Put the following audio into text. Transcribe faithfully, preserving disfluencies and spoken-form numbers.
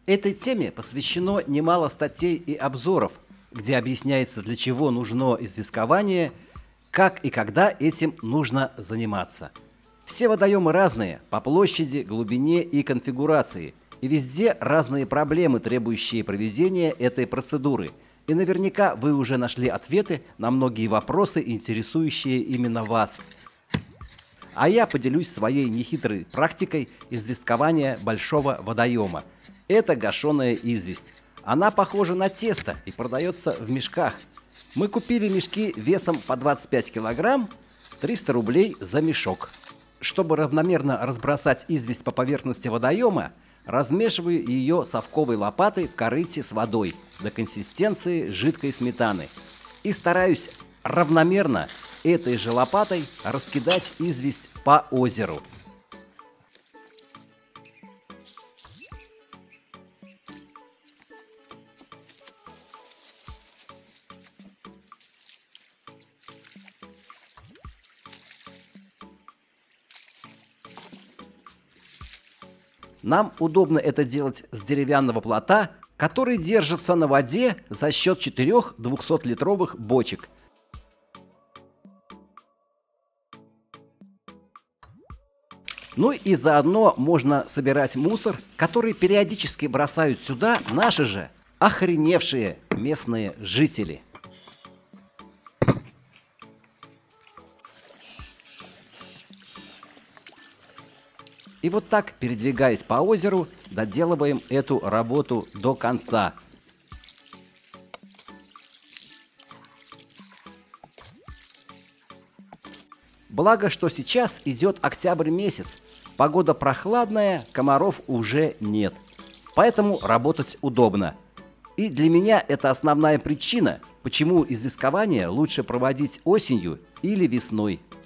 Этой теме посвящено немало статей и обзоров, где объясняется, для чего нужно известкование, как и когда этим нужно заниматься. Все водоемы разные по площади, глубине и конфигурации, и везде разные проблемы, требующие проведения этой процедуры. И наверняка вы уже нашли ответы на многие вопросы, интересующие именно вас. А я поделюсь своей нехитрой практикой известкования большого водоема. Это гашеная известь. Она похожа на тесто и продается в мешках. Мы купили мешки весом по двадцать пять килограмм, триста рублей за мешок. Чтобы равномерно разбросать известь по поверхности водоема, размешиваю ее совковой лопатой в корыте с водой до консистенции жидкой сметаны. И стараюсь равномерно этой же лопатой раскидать известь по озеру. Нам удобно это делать с деревянного плота, который держится на воде за счет четырех двухсотлитровых бочек. Ну и заодно можно собирать мусор, который периодически бросают сюда наши же охреневшие местные жители. И вот так, передвигаясь по озеру, доделываем эту работу до конца. Благо, что сейчас идет октябрь месяц. Погода прохладная, комаров уже нет. Поэтому работать удобно. И для меня это основная причина, почему известкование лучше проводить осенью или весной.